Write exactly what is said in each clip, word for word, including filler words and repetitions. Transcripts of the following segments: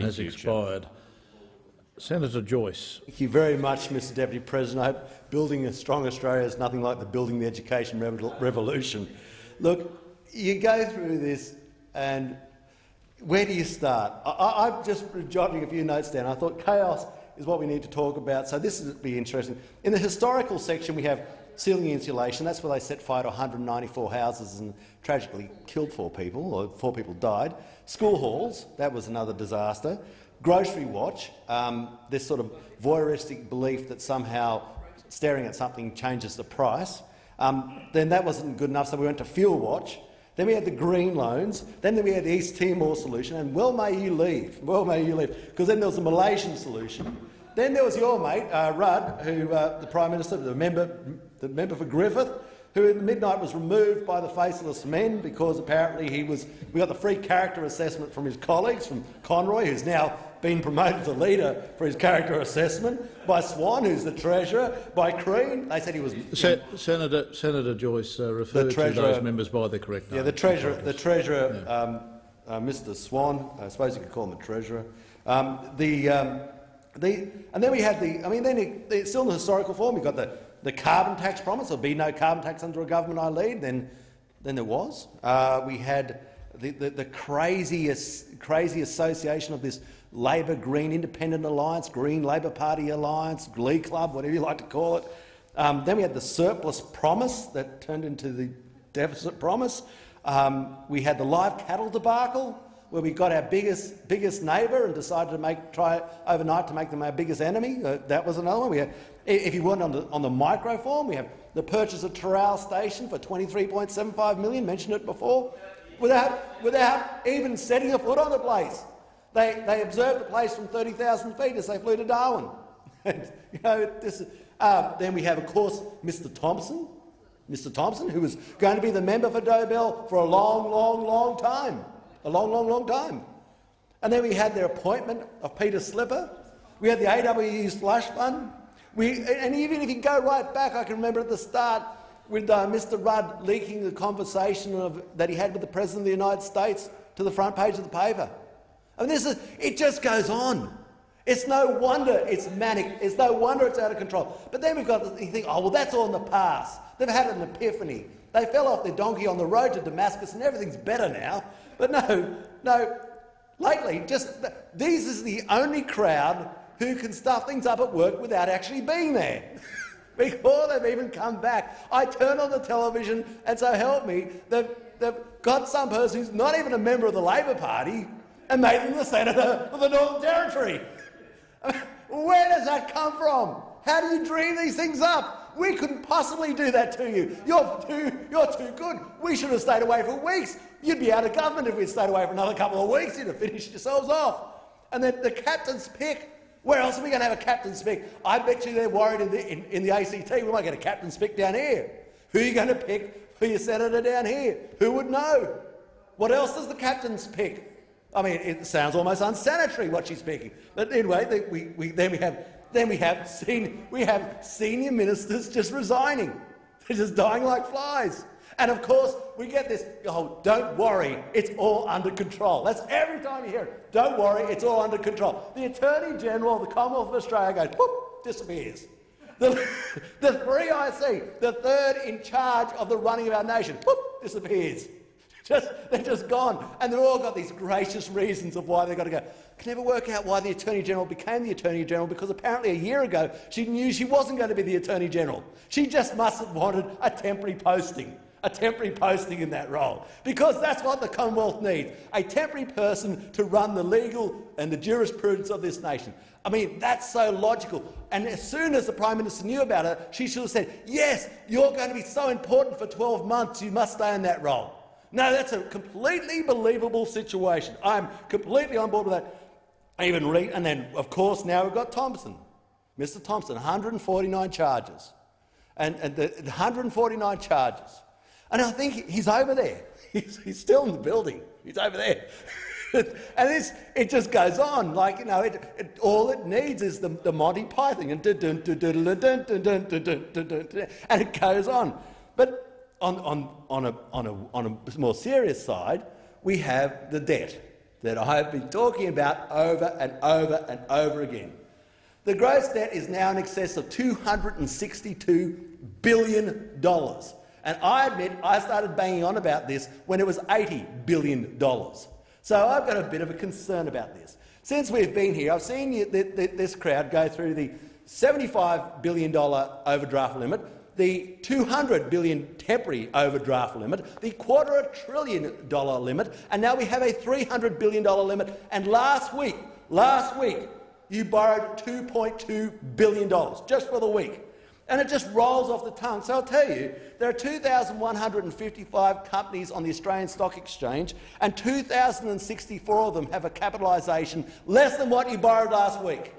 has expired. Senator Joyce. Thank you very much, Mister Deputy President. I hope building a strong Australia is nothing like the building the education revolution. Look, you go through this, and where do you start? I, I'm just jotting a few notes down. I thought chaos is what we need to talk about, so this would be interesting. In the historical section, we have ceiling insulation. That's where they set fire to one hundred ninety-four houses and tragically killed four people, or four people died. School halls, that was another disaster. Grocery watch, um, this sort of voyeuristic belief that somehow staring at something changes the price. Um, then that wasn't good enough, so we went to fuel watch. Then we had the green loans. Then we had the East Timor solution, and well may you leave, well may you leave, because then there was the Malaysian solution. Then there was your mate, uh, Rudd, who, uh, the Prime Minister, the member, the member for Griffith, who at midnight was removed by the faceless men because apparently he was. We got the free character assessment from his colleagues, from Conroy, who's now been promoted to leader for his character assessment, by Swan, who's the Treasurer, by Crean. They said he was. Se Senator Senator Joyce uh, referred to those members by the correct name. Yeah, the Treasurer, the Treasurer, yeah. um, uh, Mister Swan. I suppose you could call him the Treasurer. Um, the, um, the, and then we had the. I mean, then it, it's still in the historical form. We got the. The carbon tax promise. There'll be no carbon tax under a government I lead. Then, then there was. Uh, we had the, the, the crazy, crazy association of this Labor Green Independent Alliance, Green Labor Party Alliance, Glee Club, whatever you like to call it. Um, then we had the surplus promise that turned into the deficit promise. Um, we had the live cattle debacle, where we got our biggest, biggest neighbour and decided to make, try overnight to make them our biggest enemy. Uh, that was another one. We had, if you want on the, on the micro form, we have the purchase of Terrell Station for twenty-three point seven five million dollars, mentioned it before, without, without even setting a foot on the place. They, they observed the place from thirty thousand feet as they flew to Darwin. And, you know, this, uh, then we have, of course, Mister Thompson, Mister Thompson, who was going to be the member for Dobell for a long, long, long time. A long, long, long time. And then we had their appointment of Peter Slipper. We had the A W U slush fund. We, and even if you go right back, I can remember at the start with uh, Mister Rudd leaking the conversation of, that he had with the President of the United States to the front page of the paper. I mean, this is, it just goes on. It's no wonder it's manic. It's no wonder it's out of control. But then we've got, you think, oh, well, that's all in the past. They've had an epiphany. They fell off their donkey on the road to Damascus and everything's better now. But no, no, lately, just these is the only crowd who can stuff things up at work without actually being there. Before they've even come back, I turn on the television and so help me, they've, they've got some person who's not even a member of the Labor Party and made them the Senator of the Northern Territory. I mean, where does that come from? How do you dream these things up? We couldn't possibly do that to you. You're too, you're too good. We should have stayed away for weeks. You'd be out of government if we'd stayed away for another couple of weeks. You'd have finished yourselves off. And then the captain's pick. Where else are we going to have a captain's pick? I bet you they're worried in the, in, in the A C T we might get a captain's pick down here. Who are you going to pick for your senator down here? Who would know? What else does the captain's pick? I mean, it sounds almost unsanitary what she's picking. But anyway, they, we, we, then we have then we have seen we have senior ministers just resigning. They're just dying like flies. And of course, we get this, oh, don't worry, it's all under control. That's every time you hear it. Don't worry, it's all under control. The Attorney General of the Commonwealth of Australia goes, whoop, disappears. The, the three I C, the third in charge of the running of our nation, whoop, disappears. Just, they're just gone. And they've all got these gracious reasons of why they've got to go. Can never work out why the Attorney General became the Attorney General, because apparently a year ago she knew she wasn't going to be the Attorney General. She just must have wanted a temporary posting. A temporary posting in that role, because that's what the Commonwealth needs, a temporary person to run the legal and the jurisprudence of this nation. I mean, that's so logical. And as soon as the Prime Minister knew about it, she should have said, yes, you're going to be so important for twelve months, you must stay in that role. No, that's a completely believable situation. I'm completely on board with that. I even read, and then, of course, now we've got Thompson. Mister Thompson, one hundred forty-nine charges. And, and the, the one hundred forty-nine charges. And I think he's over there. He's, he's still in the building. He's over there. And this, it just goes on. Like, you know, it, it, all it needs is the, the Monty Python. And, and it goes on. But on, on, on, a, on, a, on a more serious side, we have the debt. that I've been talking about over and over and over again. The gross debt is now in excess of two hundred sixty-two billion dollars. And I admit I started banging on about this when it was eighty billion dollars. So I've got a bit of a concern about this. Since we've been here, I've seen you, th th this crowd go through the seventy-five billion dollar overdraft limit, the two hundred billion dollars temporary overdraft limit, the quarter a trillion dollar limit, and now we have a three hundred billion dollar limit. And last week, last week, you borrowed two point two billion dollars just for the week. And it just rolls off the tongue. So I'll tell you, there are two thousand one hundred fifty-five companies on the Australian Stock Exchange, and two thousand sixty-four of them have a capitalisation less than what you borrowed last week.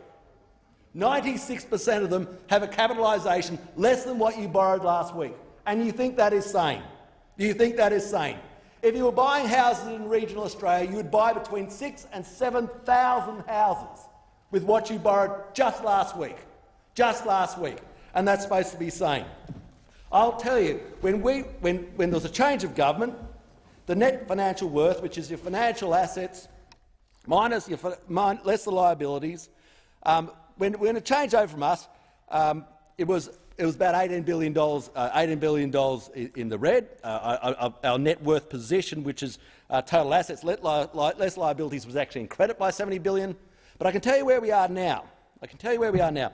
ninety-six percent of them have a capitalisation less than what you borrowed last week. And you think that is sane? Do you think that is sane? If you were buying houses in regional Australia, you would buy between six and seven thousand houses with what you borrowed just last week. Just last week. And that's supposed to be sane. I'll tell you, when, we, when, when there was a change of government, the net financial worth, which is your financial assets minus your min less the liabilities, um, when, when it changed over from us, um, it was it was about eighteen billion dollars, uh, eighteen billion dollars in the red. Uh, our, our net worth position, which is uh, total assets less, li less liabilities, was actually in credit by seventy billion dollars. But I can tell you where we are now. I can tell you where we are now.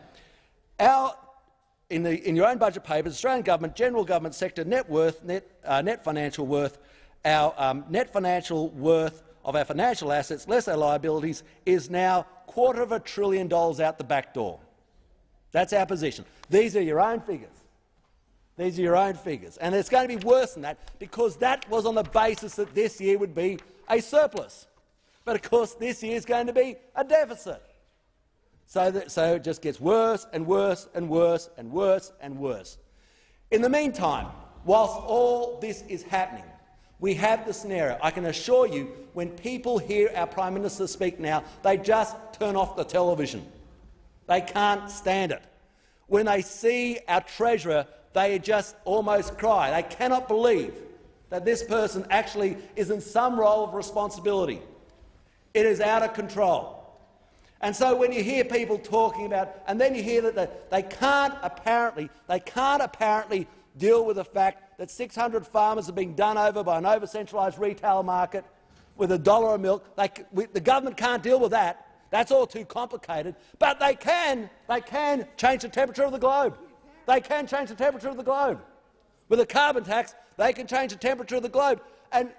Our In, the, in your own budget papers, Australian government, general government sector net worth, net, uh, net financial worth, our um, net financial worth of our financial assets, less our liabilities, is now quarter of a trillion dollars out the back door. That's our position. These are your own figures. These are your own figures. And it's going to be worse than that, because that was on the basis that this year would be a surplus. But of course this year is going to be a deficit. So, that, so it just gets worse and worse and worse and worse and worse. In the meantime, whilst all this is happening, we have the scenario. I can assure you, when people hear our Prime Minister speak now, they just turn off the television. They can't stand it. When they see our Treasurer, they just almost cry. They cannot believe that this person actually is in some role of responsibility. It is out of control. And so when you hear people talking about, and then you hear that they, they can't apparently, they can't apparently deal with the fact that six hundred farmers are being done over by an over-centralised retail market with a dollar a milk. They, we, the government can't deal with that. That's all too complicated. But they can, they can change the temperature of the globe. They can change the temperature of the globe. With a carbon tax, they can change the temperature of the globe. And,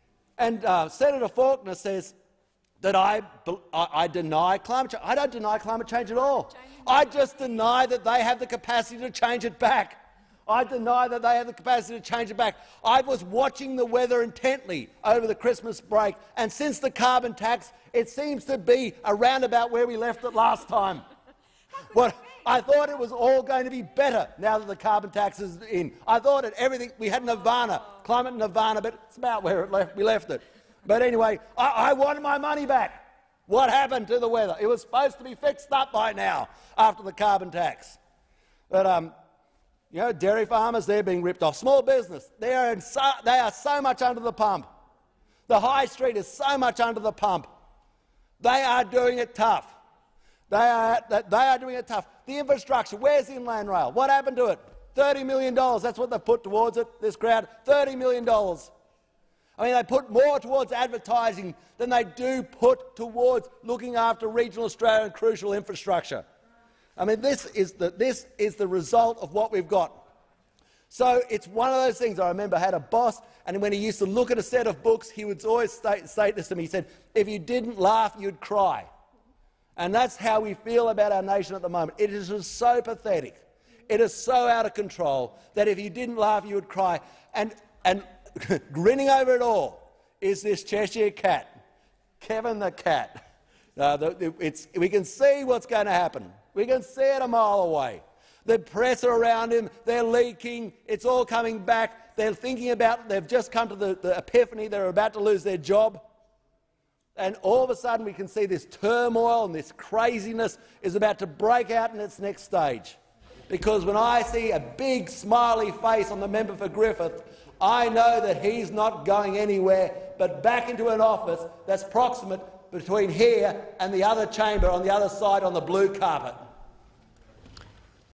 and uh, Senator Faulkner says that I, I, I deny climate change. I don't deny climate change at all. I just deny that they have the capacity to change it back. I deny that they have the capacity to change it back. I was watching the weather intently over the Christmas break, and since the carbon tax, it seems to be around about where we left it last time. What, I thought it was all going to be better now that the carbon tax is in. I thought that everything, we had nirvana, climate nirvana, but it's about where it left, we left it. But anyway, I, I wanted my money back. What happened to the weather? It was supposed to be fixed up by now after the carbon tax. But, um, you know, dairy farmers, they're being ripped off. Small business, they are, in so, they are so much under the pump. The high street is so much under the pump. They are doing it tough. They are, they are doing it tough. The infrastructure, where's the Inland Rail? What happened to it? thirty million dollars, that's what they've put towards it, this crowd, thirty million dollars. I mean, they put more towards advertising than they do put towards looking after regional Australia and crucial infrastructure. I mean, this is, the, this is the result of what we've got. So it's one of those things. I remember I had a boss, and when he used to look at a set of books, he would always state, state this to me. He said, if you didn't laugh, you'd cry. And that's how we feel about our nation at the moment. It is just so pathetic. It is so out of control that if you didn't laugh, you would cry. And, and grinning over it all is this Cheshire cat, Kevin the cat. Uh, the, it's, we can see what's going to happen. We can see it a mile away. The press are around him, they're leaking, it's all coming back, they're thinking about, they've just come to the, the epiphany, they're about to lose their job. And all of a sudden we can see this turmoil and this craziness is about to break out in its next stage. Because when I see a big smiley face on the member for Griffith, I know that he's not going anywhere but back into an office that's proximate between here and the other chamber on the other side on the blue carpet.